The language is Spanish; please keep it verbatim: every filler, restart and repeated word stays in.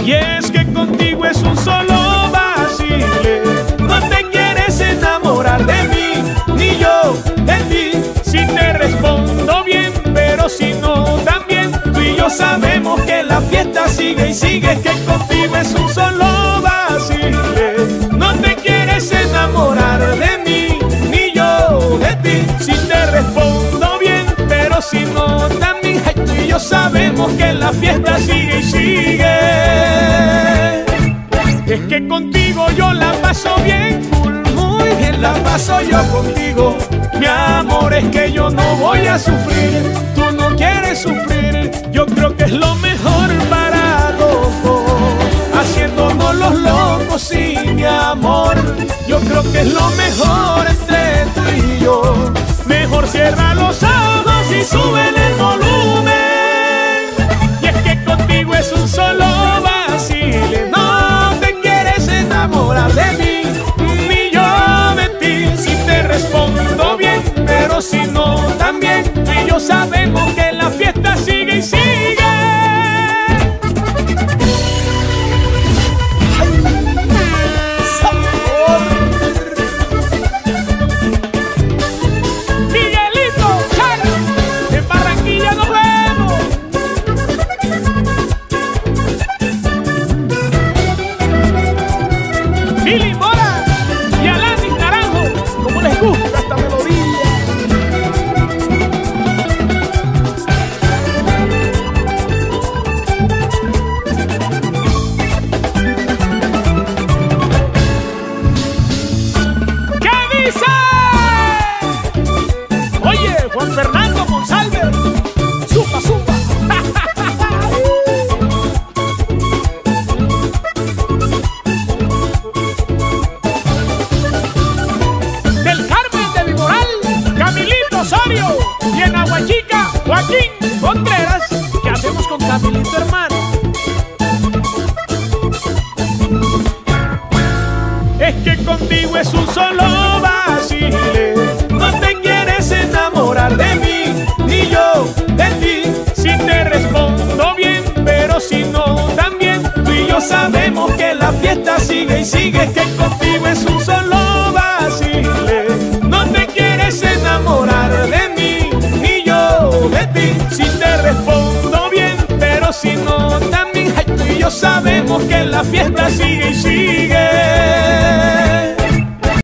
Y es que contigo es un solo vacile. No te quieres enamorar de mí, ni yo de ti. Si te respondo bien, pero si no también. Tú y yo sabemos que la fiesta sigue y sigue. Que contigo es un solo vacile. No te quieres enamorar de mí, ni yo de ti. Si te respondo bien, pero si no también. Ay, tú y yo sabemos que la fiesta sigue y sigue. Es que contigo yo la paso bien, muy bien la paso yo contigo. Mi amor, es que yo no voy a sufrir, tú no quieres sufrir. Yo creo que es lo mejor para los dos, haciéndonos los locos, sí, mi amor. Yo creo que es lo mejor entre tú y yo. Mejor cierra los ojos y súbele el volumen. Y es que contigo es un solo vacile. No te quieres enamorar de mí, ni yo de ti. Si te respondo bien, pero si no también. Tú y yo sabemos que la fiesta sigue y sigue. Billy Mora y Alanis Naranjo, como les gusta esta melodía. ¿Qué dice? Oye, Juan Fernando Monsalve, zumba, zumba. Osorio y en Aguachica, Joaquín Contreras. ¿Qué hacemos con Camilito, hermano? Es que contigo es un solo vacile. No te quieres enamorar de mí, ni yo de ti. Si te respondo bien, pero si no también. Tú y yo sabemos que la fiesta sigue y sigue. Que contigo es un solo vacile. No te quieres enamorar de mí, ni yo de ti. Si te respondo bien, pero si no también. Ay, tú y yo sabemos que la fiesta sigue y sigue.